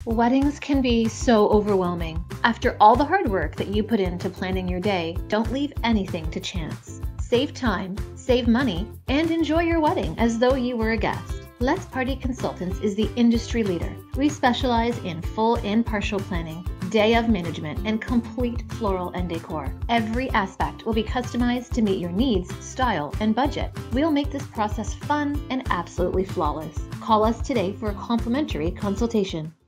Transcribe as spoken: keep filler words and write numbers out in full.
Weddings can be so overwhelming. After all the hard work that you put into planning your day, don't leave anything to chance. Save time, save money, and enjoy your wedding as though you were a guest. Let's Party Consultants is the industry leader. We specialize in full and partial planning, day of management, and complete floral and decor. Every aspect will be customized to meet your needs, style, and budget. We'll make this process fun and absolutely flawless. Call us today for a complimentary consultation.